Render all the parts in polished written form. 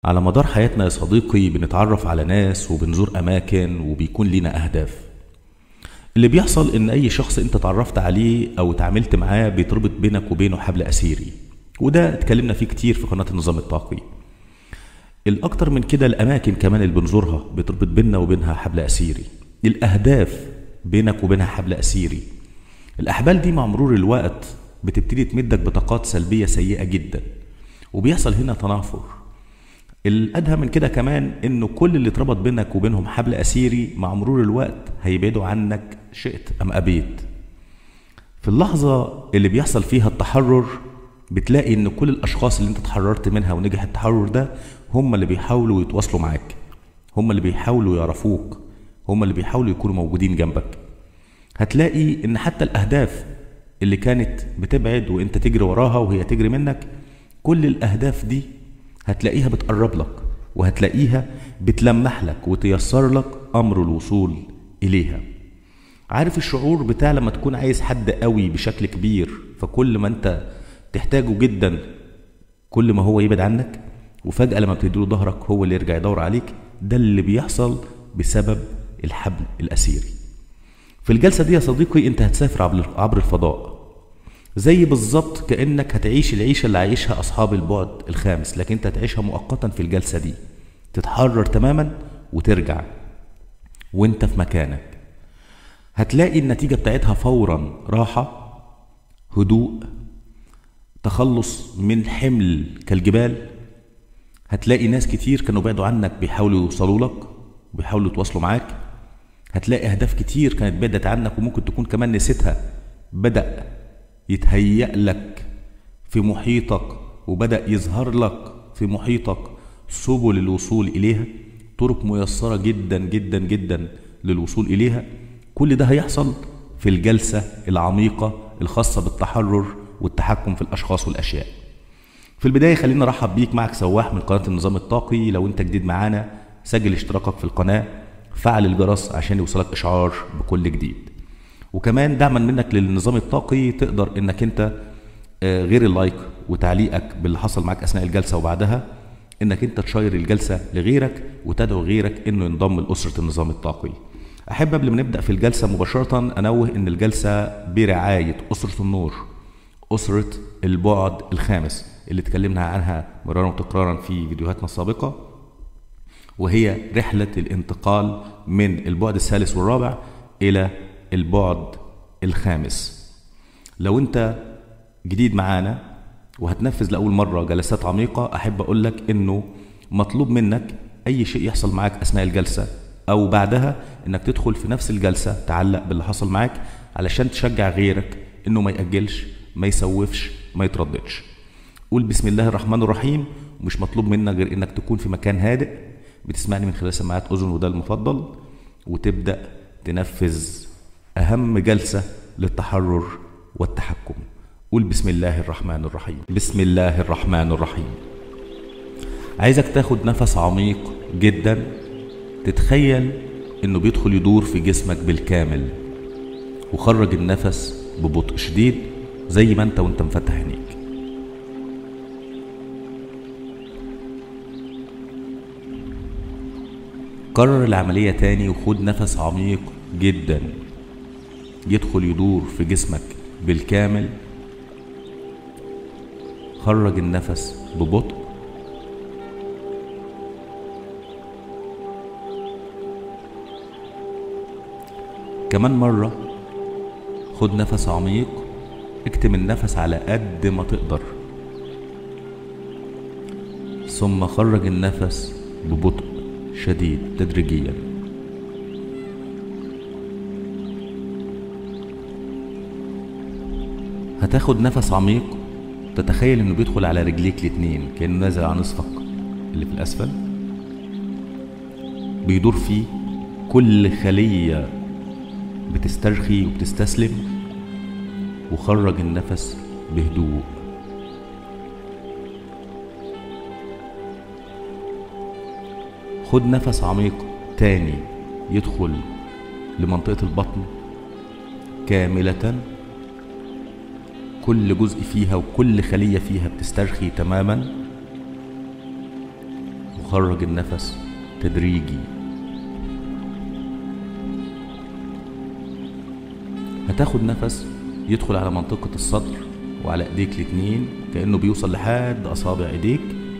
على مدار حياتنا يا صديقي بنتعرف على ناس وبنزور أماكن وبيكون لنا أهداف. اللي بيحصل إن أي شخص أنت تعرفت عليه أو اتعاملت معاه بيتربط بينك وبينه حبل أسيري، وده اتكلمنا فيه كتير في قناة النظام الطاقي. الأكتر من كده الأماكن كمان اللي بنزورها بتربط بيننا وبينها حبل أسيري. الأهداف بينك وبينها حبل أسيري. الأحبال دي مع مرور الوقت بتبتدي تمدك بطاقات سلبية سيئة جدا، وبيحصل هنا تنافر. الأدهى من كده كمان إنه كل اللي اتربط بينك وبينهم حبل أسيري مع مرور الوقت هيبعدوا عنك شئت أم أبيت. في اللحظة اللي بيحصل فيها التحرر بتلاقي إن كل الأشخاص اللي أنت اتحررت منها ونجح التحرر ده هم اللي بيحاولوا يتواصلوا معاك، هم اللي بيحاولوا يعرفوك، هم اللي بيحاولوا يكونوا موجودين جنبك. هتلاقي إن حتى الأهداف اللي كانت بتبعد وإنت تجري وراها وهي تجري منك، كل الأهداف دي هتلاقيها بتقرب لك، وهتلاقيها بتلمح لك وتيسر لك أمر الوصول إليها. عارف الشعور بتاع لما تكون عايز حد قوي بشكل كبير، فكل ما انت تحتاجه جدا كل ما هو يبعد عنك، وفجأة لما بتديله ظهرك هو اللي يرجع يدور عليك. ده اللي بيحصل بسبب الحبل الأسيري. في الجلسة دي يا صديقي انت هتسافر عبر الفضاء، زي بالظبط كأنك هتعيش العيشة اللي عايشها أصحاب البعد الخامس، لكن انت هتعيشها مؤقتا في الجلسة دي. تتحرر تماما وترجع وانت في مكانك. هتلاقي النتيجة بتاعتها فورا راحة، هدوء، تخلص من حمل كالجبال. هتلاقي ناس كتير كانوا بعدوا عنك بيحاولوا يوصلوا لك وبيحاولوا يتواصلوا معاك. هتلاقي أهداف كتير كانت بعدت عنك وممكن تكون كمان نسيتها بدأ يتهيأ لك في محيطك، وبدأ يظهر لك في محيطك سبل الوصول إليها، طرق ميسرة جدا جدا جدا للوصول إليها. كل ده هيحصل في الجلسة العميقة الخاصة بالتحرر والتحكم في الأشخاص والأشياء. في البداية خلينا نرحب بيك، معك سواح من قناة النظام الطاقي. لو انت جديد معانا سجل اشتراكك في القناة، فعل الجرس عشان يوصلك إشعار بكل جديد. وكمان دعما منك للنظام الطاقي تقدر انك انت غير اللايك وتعليقك باللي حصل معك اثناء الجلسه وبعدها، انك انت تشير الجلسه لغيرك وتدعو غيرك انه ينضم لاسره النظام الطاقي. احب قبل ما نبدا في الجلسه مباشره انوه ان الجلسه برعايه اسره النور، اسره البعد الخامس اللي اتكلمنا عنها مرارا وتكرارا في فيديوهاتنا السابقه، وهي رحله الانتقال من البعد الثالث والرابع الى البعد الخامس. لو انت جديد معانا وهتنفذ لأول مرة جلسات عميقة، أحب أقول لك إنه مطلوب منك أي شيء يحصل معاك أثناء الجلسة أو بعدها إنك تدخل في نفس الجلسة تعلق باللي حصل معاك علشان تشجع غيرك إنه ما يأجلش، ما يسوفش، ما يترددش. قول بسم الله الرحمن الرحيم، ومش مطلوب منك غير إنك تكون في مكان هادئ بتسمعني من خلال سماعات أذن وده المفضل، وتبدأ تنفذ أهم جلسة للتحرر والتحكم. قول بسم الله الرحمن الرحيم. بسم الله الرحمن الرحيم. عايزك تاخد نفس عميق جدا، تتخيل انه بيدخل يدور في جسمك بالكامل، وخرج النفس ببطء شديد زي ما انت وانت مفتح عينيك. كرر العملية تاني وخد نفس عميق جدا، يدخل يدور في جسمك بالكامل، خرج النفس ببطء. كمان مرة خد نفس عميق، اكتم النفس على قد ما تقدر، ثم خرج النفس ببطء شديد تدريجيا. هتاخد نفس عميق، تتخيل انه بيدخل على رجليك الاتنين كأنه نازل على نصفك اللي في الأسفل، بيدور فيه كل خلية بتسترخي وبتستسلم، وخرج النفس بهدوء. خد نفس عميق تاني يدخل لمنطقة البطن كاملة، كل جزء فيها وكل خلية فيها بتسترخي تماما، وخرج النفس تدريجي. هتاخد نفس يدخل على منطقة الصدر وعلى ايديك الاتنين كأنه بيوصل لحد أصابع ايديك،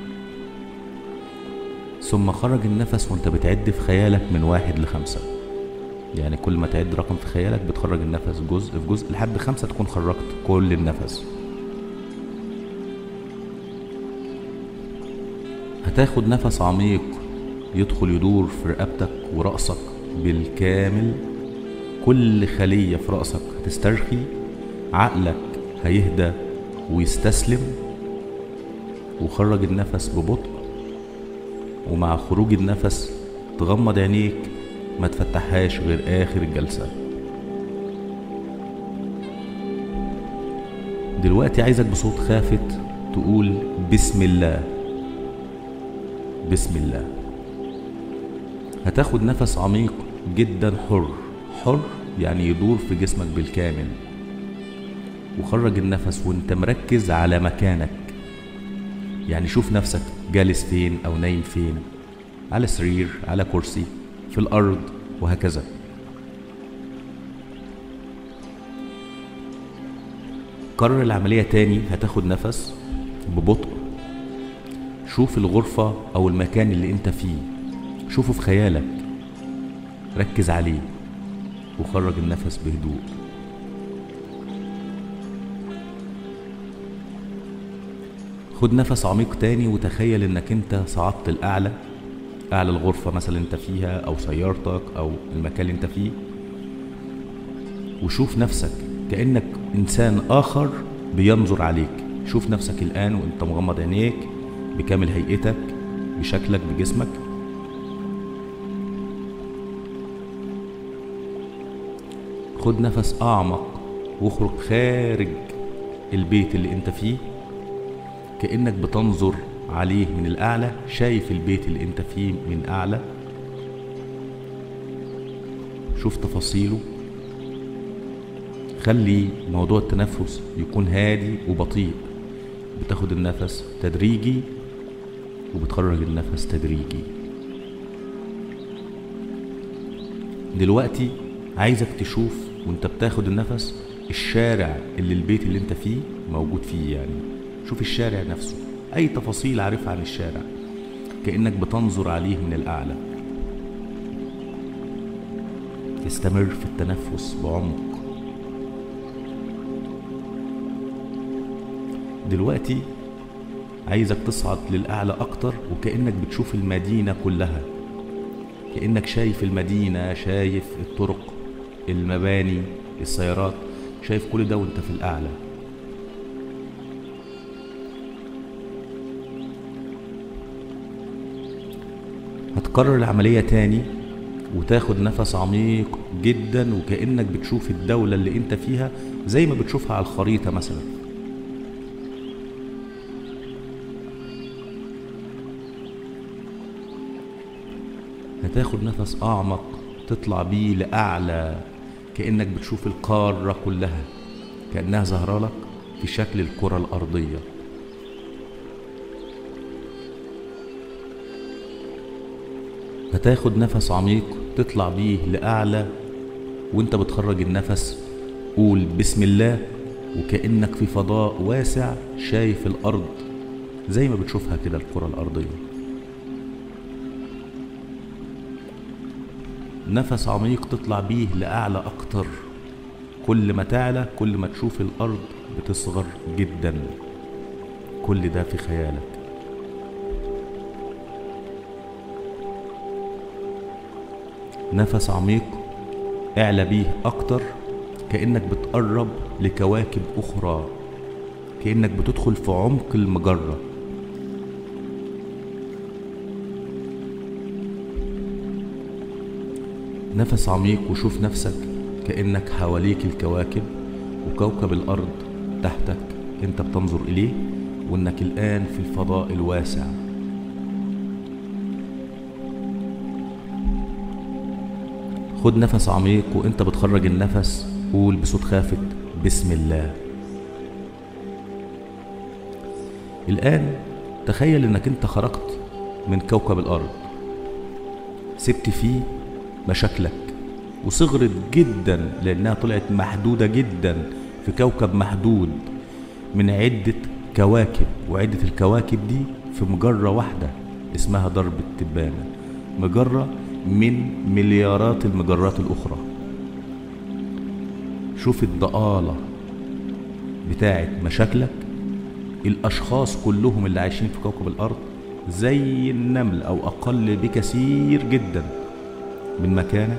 ثم خرج النفس وانت بتعد في خيالك من 1 ل5. يعني كل ما تعد رقم في خيالك بتخرج النفس جزء في جزء لحد 5 تكون خرجت كل النفس. هتاخد نفس عميق يدخل يدور في رقبتك ورأسك بالكامل، كل خلية في رأسك هتسترخي، عقلك هيهدى ويستسلم، وخرج النفس ببطء. ومع خروج النفس تغمض عينيك ما تفتحهاش غير آخر الجلسة. دلوقتي عايزك بصوت خافت تقول بسم الله. بسم الله. هتاخد نفس عميق جدا حر. حر يعني يدور في جسمك بالكامل، وخرج النفس وانت مركز على مكانك. يعني شوف نفسك جالس فين او نايم فين، على سرير، على كرسي، في الارض، وهكذا. كرر العملية تاني. هتاخد نفس ببطء، شوف الغرفة او المكان اللي انت فيه، شوفه في خيالك، ركز عليه، وخرج النفس بهدوء. خد نفس عميق تاني وتخيل انك انت صعدت الأعلى، أعلى الغرفة مثلا انت فيها أو سيارتك أو المكان اللي انت فيه، وشوف نفسك كأنك إنسان آخر بينظر عليك. شوف نفسك الآن وانت مغمض عينيك بكامل هيئتك، بشكلك، بجسمك. خد نفس أعمق واخرج خارج البيت اللي انت فيه، كأنك بتنظر عليه من الأعلى، شايف البيت اللي انت فيه من أعلى، شوف تفاصيله. خلي موضوع التنفس يكون هادي وبطيء، بتاخد النفس تدريجي وبتخرج النفس تدريجي. دلوقتي عايزك تشوف وانت بتاخد النفس الشارع اللي البيت اللي انت فيه موجود فيه. يعني شوف الشارع نفسه، اي تفاصيل عارفها عن الشارع، كأنك بتنظر عليه من الأعلى. استمر في التنفس بعمق. دلوقتي عايزك تصعد للأعلى أكتر، وكأنك بتشوف المدينة كلها، كأنك شايف المدينة، شايف الطرق، المباني، السيارات، شايف كل ده وانت في الأعلى. هتكرر العملية تاني وتاخد نفس عميق جدا، وكأنك بتشوف الدولة اللي انت فيها زي ما بتشوفها على الخريطة مثلا. هتاخد نفس أعمق تطلع بيه لأعلى، كأنك بتشوف القارة كلها، كأنها ظاهرة لك في شكل الكرة الأرضية. هتاخد نفس عميق تطلع بيه لأعلى، وانت بتخرج النفس قول بسم الله، وكأنك في فضاء واسع شايف الأرض زي ما بتشوفها كده الكرة الأرضية. نفس عميق تطلع بيه لأعلى أكتر، كل ما تعلى كل ما تشوف الأرض بتصغر جدا، كل ده في خيالك. نفس عميق اعلى بيه أكتر، كأنك بتقرب لكواكب أخرى، كأنك بتدخل في عمق المجرة. نفس عميق وشوف نفسك كأنك حواليك الكواكب، وكوكب الأرض تحتك انت بتنظر إليه، وانك الآن في الفضاء الواسع. خد نفس عميق وانت بتخرج النفس قول بصوت خافت بسم الله. الآن تخيل انك انت خرجت من كوكب الأرض، سبت فيه مشاكلك وصغرت جدا لأنها طلعت محدودة جدا في كوكب محدود من عدة كواكب، وعدة الكواكب دي في مجرة واحدة اسمها درب التبانة، مجرة من مليارات المجرات الأخرى. شوف الضآلة بتاعت مشاكلك. الأشخاص كلهم اللي عايشين في كوكب الأرض زي النمل أو أقل بكثير جدا من مكانك.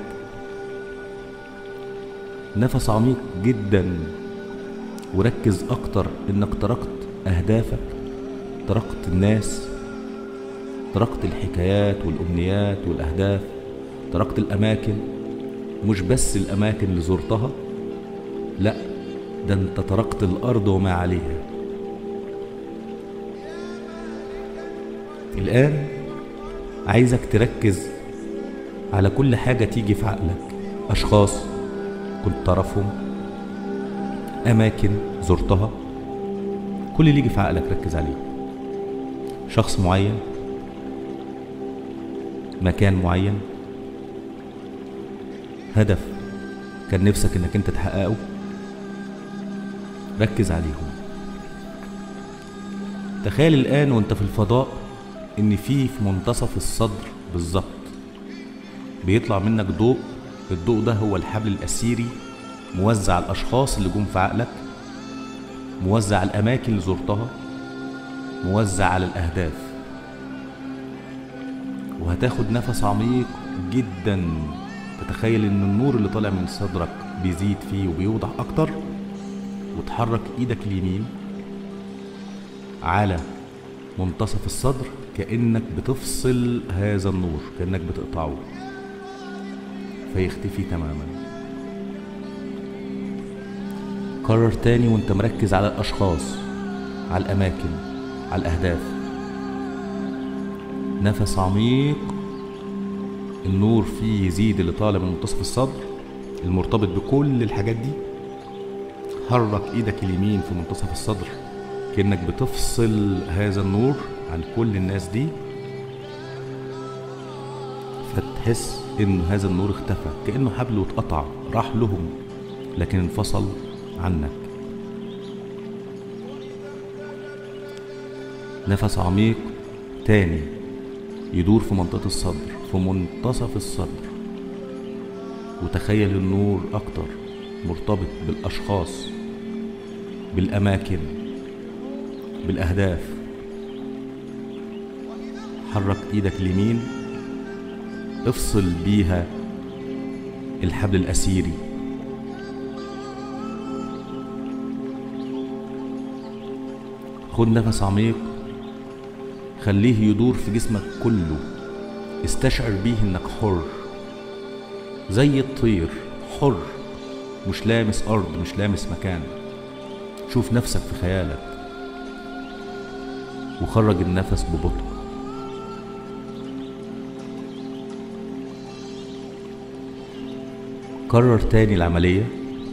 نفس عميق جدا وركز أكتر إنك تركت أهدافك، تركت الناس، تركت الحكايات والأمنيات والأهداف، تركت الأماكن. مش بس الأماكن اللي زرتها، لا، ده أنت تركت الأرض وما عليها. الآن عايزك تركز على كل حاجة تيجي في عقلك، أشخاص كنت تعرفهم، أماكن زرتها، كل اللي يجي في عقلك ركز عليه. شخص معين، مكان معين، هدف كان نفسك انك انت تحققه، ركز عليهم. تخيل الآن وانت في الفضاء ان في منتصف الصدر بالظبط بيطلع منك ضوء. الضوء ده هو الحبل الأسيري موزع على الأشخاص اللي جم في عقلك، موزع على الأماكن اللي زرتها، موزع على الأهداف. وهتاخد نفس عميق جدا، تتخيل ان النور اللي طالع من صدرك بيزيد فيه وبيوضح اكتر، وتحرك ايدك اليمين على منتصف الصدر كأنك بتفصل هذا النور، كأنك بتقطعه فيختفي تماما. كرر تاني وانت مركز على الأشخاص، على الأماكن، على الأهداف. نفس عميق، النور فيه يزيد اللي طالع من منتصف الصدر المرتبط بكل الحاجات دي. حرك ايدك اليمين في منتصف الصدر كأنك بتفصل هذا النور عن كل الناس دي، فتحس ان هذا النور اختفى، كأنه حبل واتقطع، راح لهم لكن انفصل عنك. نفس عميق تاني يدور في منطقة الصدر، في منتصف الصدر، وتخيل النور أكتر مرتبط بالأشخاص، بالأماكن، بالأهداف. حرك إيدك اليمين، افصل بيها الحبل الأسيري. خد نفس عميق، خليه يدور في جسمك كله، استشعر بيه انك حر زي الطير، حر، مش لامس أرض، مش لامس مكان. شوف نفسك في خيالك وخرج النفس ببطء. كرر تاني العملية.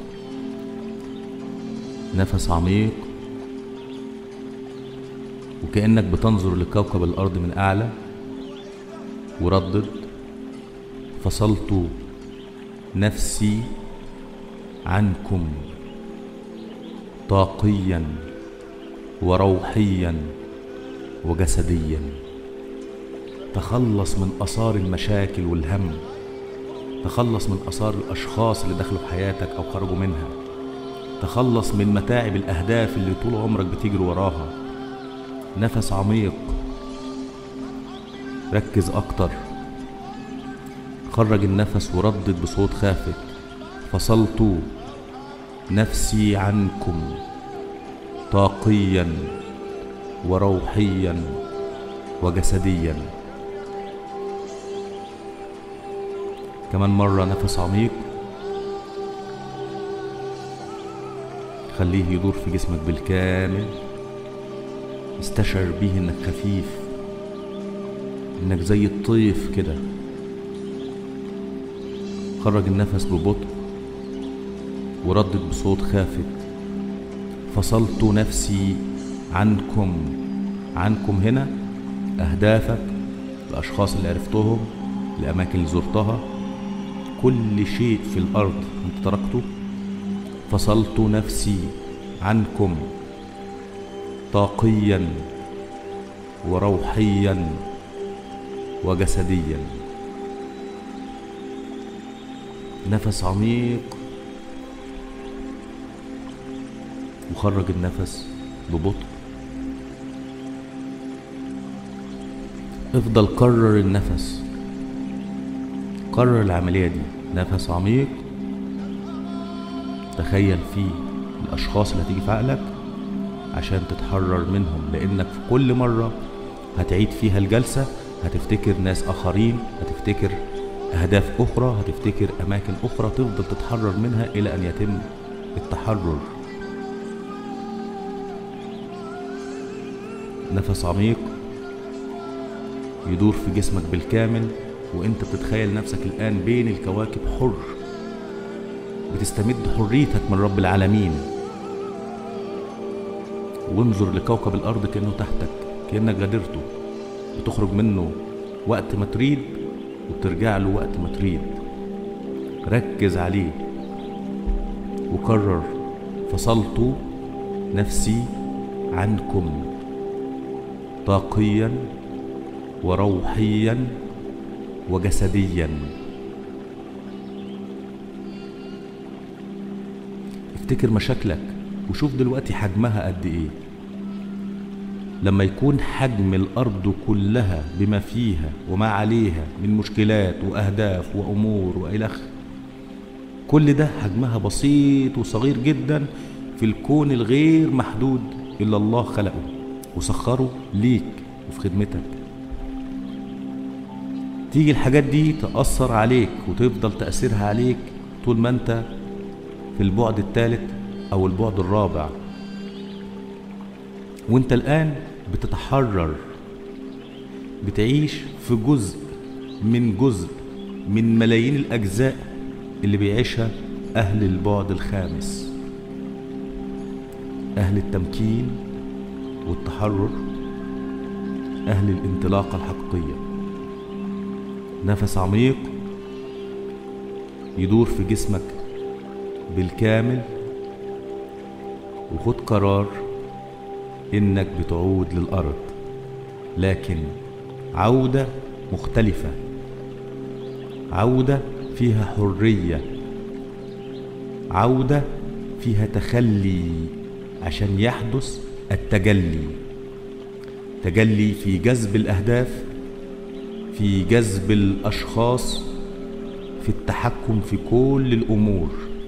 نفس عميق وكأنك بتنظر لكوكب الأرض من أعلى، وردد: فصلت نفسي عنكم طاقيا وروحيا وجسديا. تخلص من آثار المشاكل والهم، تخلص من آثار الأشخاص اللي دخلوا في حياتك أو خرجوا منها، تخلص من متاعب الأهداف اللي طول عمرك بتجري وراها. نفس عميق، ركز أكتر، خرج النفس وردد بصوت خافت: فصلت نفسي عنكم طاقيا وروحيا وجسديا. كمان مرة نفس عميق، خليه يدور في جسمك بالكامل، استشعر بيه انك خفيف، انك زي الطيف كده. خرج النفس ببطء وردد بصوت خافت: فصلت نفسي عنكم. عنكم هنا أهدافك، الأشخاص اللي عرفتهم، الأماكن اللي زرتها، كل شيء في الأرض أنت تركته. فصلت نفسي عنكم طاقيا وروحيا وجسديا. نفس عميق وخرج النفس ببطء. افضل كرر النفس، كرر العملية دي. نفس عميق، تخيل فيه الأشخاص اللي هتيجي في عقلك عشان تتحرر منهم، لأنك في كل مرة هتعيد فيها الجلسة هتفتكر ناس آخرين، هتفتكر أهداف أخرى، هتفتكر أماكن أخرى تفضل تتحرر منها إلى أن يتم التحرر. نفس عميق يدور في جسمك بالكامل، وانت بتتخيل نفسك الآن بين الكواكب حر، بتستمد حريتك من رب العالمين. وانظر لكوكب الأرض كأنه تحتك، كأنك غادرته، بتخرج منه وقت ما تريد وبترجع له وقت ما تريد. ركز عليه وكرر: فصلت نفسي عنكم طاقيا وروحيا وجسديا. افتكر مشاكلك وشوف دلوقتي حجمها قد ايه. لما يكون حجم الأرض كلها بما فيها وما عليها من مشكلات وأهداف وأمور وإلخ، كل ده حجمها بسيط وصغير جدا في الكون الغير محدود إلا الله خلقه وسخره ليك وفي خدمتك. تيجي الحاجات دي تأثر عليك وتفضل تأثيرها عليك طول ما انت في البعد الثالث أو البعد الرابع، وانت الآن بتتحرر، بتعيش في جزء من ملايين الأجزاء اللي بيعيشها أهل البعد الخامس، أهل التمكين والتحرر، أهل الانطلاقة الحقيقية. نفس عميق يدور في جسمك بالكامل، وخد قرار إنك بتعود للأرض، لكن عودة مختلفة، عودة فيها حرية، عودة فيها تخلي عشان يحدث التجلي. تجلي في جذب الأهداف، في جذب الأشخاص، في التحكم في كل الأمور.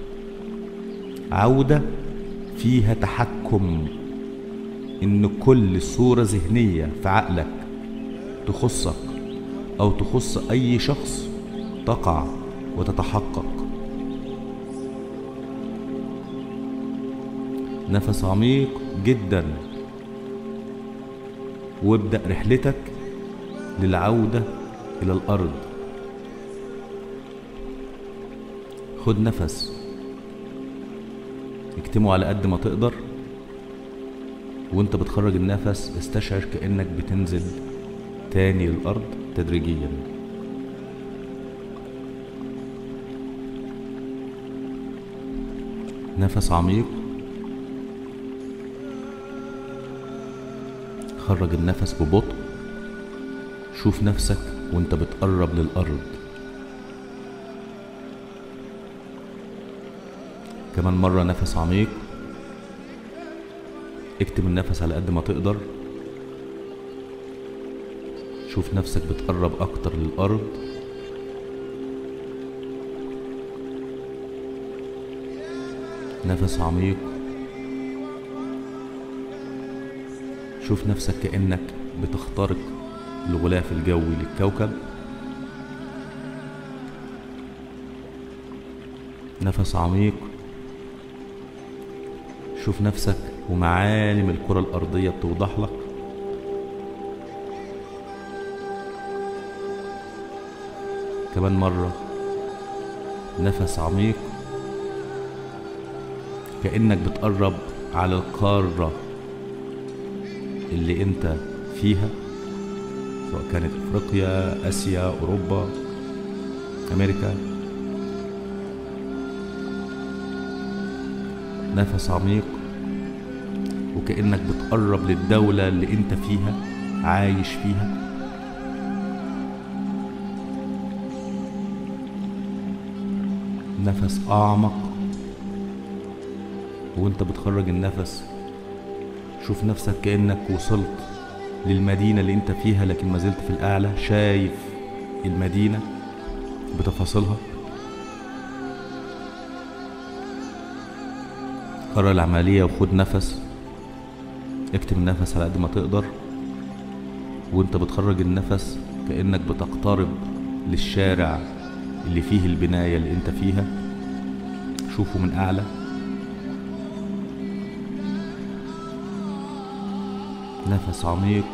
عودة فيها تحكم، إن كل صورة ذهنية في عقلك تخصك أو تخص أي شخص تقع وتتحقق. نفس عميق جدا وابدأ رحلتك للعودة إلى الأرض. خد نفس، اكتمه على قد ما تقدر، وانت بتخرج النفس استشعر كأنك بتنزل تاني للأرض تدريجيا. نفس عميق، خرج النفس ببطء. شوف نفسك وانت بتقرب للأرض. كمان مرة نفس عميق، اكتم النفس على قد ما تقدر. شوف نفسك بتقرب أكتر للأرض. نفس عميق، شوف نفسك كأنك بتخترق الغلاف الجوي للكوكب. نفس عميق، شوف نفسك ومعالم الكرة الأرضية بتوضح لك. كمان مرة نفس عميق، كأنك بتقرب على القارة اللي انت فيها في سواء كانت افريقيا، اسيا، اوروبا، امريكا. نفس عميق وكأنك بتقرب للدولة اللي انت فيها عايش فيها. نفس اعمق، وانت بتخرج النفس شوف نفسك كأنك وصلت للمدينة اللي انت فيها، لكن ما زلت في الاعلى، شايف المدينة بتفاصيلها. كرر العملية وخد نفس، اكتم النفس على قد ما تقدر، وانت بتخرج النفس كأنك بتقترب للشارع اللي فيه البناية اللي انت فيها، شوفه من اعلى. نفس عميق،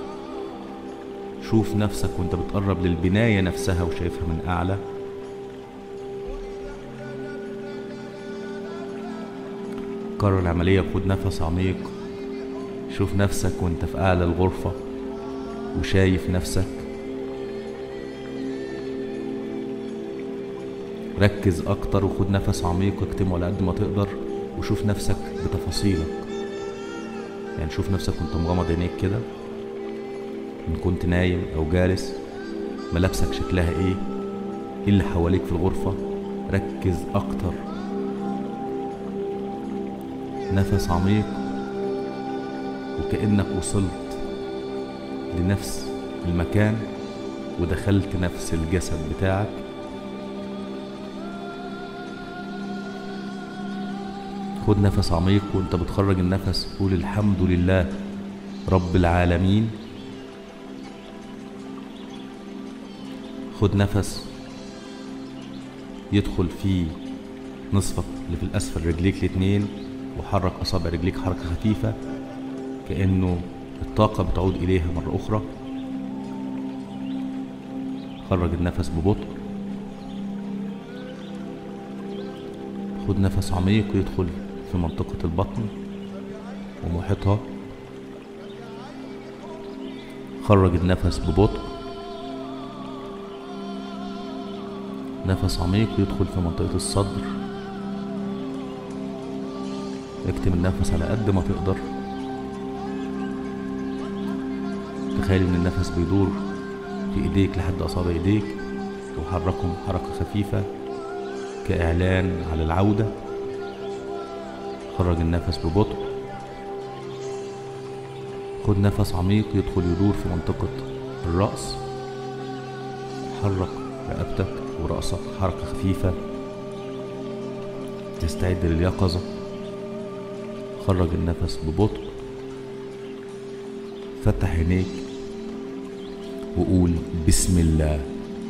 شوف نفسك وانت بتقرب للبناية نفسها وشايفها من اعلى. كرر العملية وخد نفس عميق، شوف نفسك وانت في اعلى الغرفة وشايف نفسك. ركز اكتر وخد نفس عميق واكتمه على قد ما تقدر، وشوف نفسك بتفاصيلك. يعني شوف نفسك وانت مغمض عينيك كده، ان كنت نايم او جالس، ملابسك شكلها ايه اللي حواليك في الغرفة. ركز اكتر. نفس عميق وكأنك وصلت لنفس المكان ودخلت نفس الجسد بتاعك. خد نفس عميق وانت بتخرج النفس قول الحمد لله رب العالمين. خد نفس يدخل في نصفك اللي في الأسفل، رجليك الاتنين، وحرك أصابع رجليك حركة خفيفة كأنه الطاقة بتعود إليها مرة أخرى. خرج النفس ببطء. خد نفس عميق يدخل في منطقة البطن ومحيطها. خرج النفس ببطء. نفس عميق يدخل في منطقة الصدر. اكتم النفس على قد ما تقدر. تخيل ان النفس بيدور في ايديك لحد اصابع ايديك، وحركهم حركة خفيفة كإعلان على العودة. خرج النفس ببطء. خد نفس عميق يدخل يدور في منطقة الرأس. حرك رقبتك ورأسك حركة خفيفة تستعد لليقظة. خرج النفس ببطء. فتح عينيك وقول بسم الله.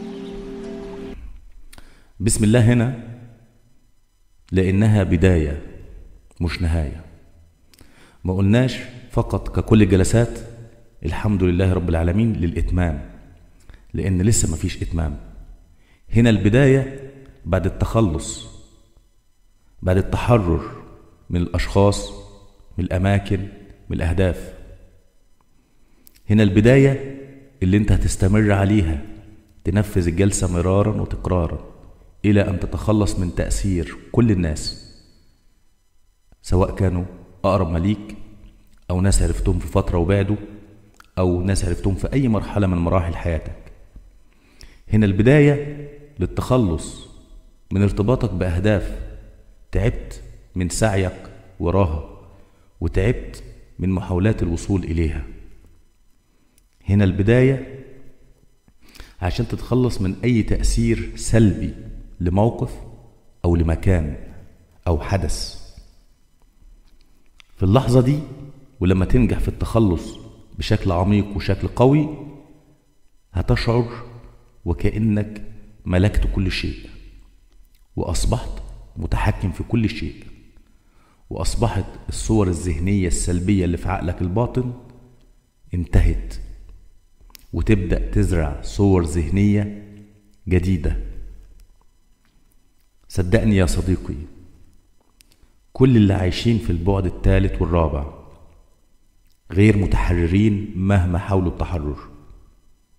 بسم الله هنا لأنها بداية مش نهاية. ما قلناش فقط ككل الجلسات الحمد لله رب العالمين للإتمام، لأن لسه مفيش إتمام. هنا البداية بعد التخلص، بعد التحرر من الأشخاص، من الأماكن، من الأهداف. هنا البداية اللي انت هتستمر عليها، تنفذ الجلسة مرارا وتكرارا إلى أن تتخلص من تأثير كل الناس، سواء كانوا أقرب مليك أو ناس عرفتهم في فترة وبعدوا، أو ناس عرفتهم في أي مرحلة من مراحل حياتك. هنا البداية للتخلص من ارتباطك بأهداف تعبت من سعيك وراها، وتعبت من محاولات الوصول إليها. هنا البداية عشان تتخلص من أي تأثير سلبي لموقف أو لمكان أو حدث. في اللحظة دي ولما تنجح في التخلص بشكل عميق وشكل قوي، هتشعر وكأنك ملكت كل شيء، وأصبحت متحكم في كل شيء، وأصبحت الصور الذهنية السلبية اللي في عقلك الباطن انتهت، وتبدأ تزرع صور ذهنية جديدة. صدقني يا صديقي، كل اللي عايشين في البعد الثالث والرابع غير متحررين مهما حاولوا التحرر.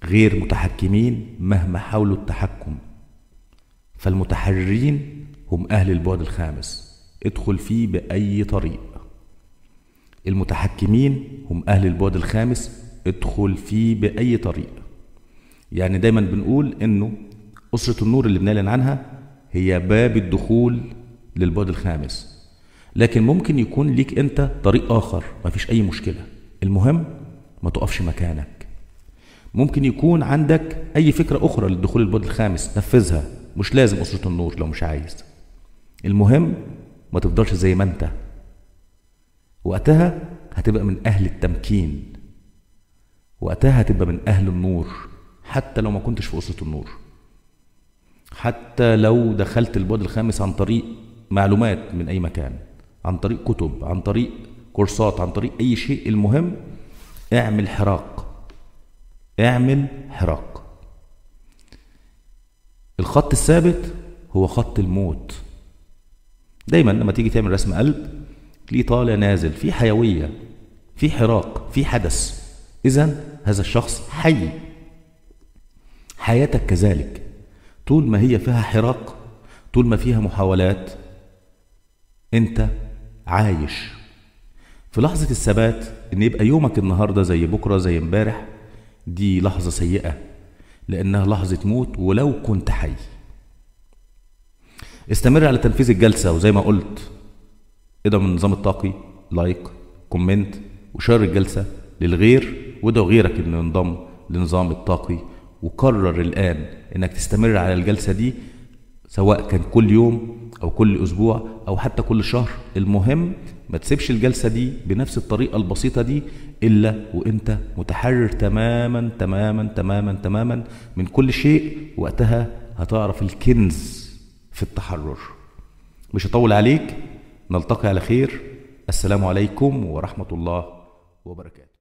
غير متحكمين مهما حاولوا التحكم. فالمتحررين هم أهل البعد الخامس، ادخل فيه بأي طريق. المتحكمين هم أهل البعد الخامس، ادخل فيه بأي طريق. يعني دايما بنقول إنه أسرة النور اللي بنعلن عنها هي باب الدخول للبعد الخامس، لكن ممكن يكون ليك أنت طريق آخر، مفيش أي مشكلة. المهم ما تقفش مكانك. ممكن يكون عندك أي فكرة أخرى للدخول للبعد الخامس، نفذها، مش لازم أسرة النور لو مش عايز. المهم ما تفضلش زي ما أنت، وقتها هتبقى من أهل التمكين، وقتها هتبقى من أهل النور، حتى لو ما كنتش في أسرة النور، حتى لو دخلت البعد الخامس عن طريق معلومات من أي مكان، عن طريق كتب، عن طريق كورسات، عن طريق أي شيء. المهم اعمل حراك، اعمل حراك. الخط الثابت هو خط الموت. دايما لما تيجي تعمل رسم قلب تلاقيه طالع نازل، في حيوية، في حراك، في حدث. إذن هذا الشخص حي. حياتك كذلك، طول ما هي فيها حراك، طول ما فيها محاولات، انت عايش. في لحظة الثبات ان يبقى يومك النهاردة زي بكرة زي امبارح، دي لحظة سيئة، لانها لحظة موت ولو كنت حي. استمر على تنفيذ الجلسة، وزي ما قلت ادعم النظام الطاقي، لايك، كومنت، وشير الجلسة للغير، وادعو غيرك انه ينضم للنظام الطاقي. وقرر الآن انك تستمر على الجلسة دي، سواء كان كل يوم او كل اسبوع او حتى كل شهر. المهم ما تسيبش الجلسة دي بنفس الطريقة البسيطة دي الا وانت متحرر تماما تماما تماما تماما من كل شيء. وقتها هتعرف الكنز في التحرر. مش هطول عليك، نلتقي على خير. السلام عليكم ورحمة الله وبركاته.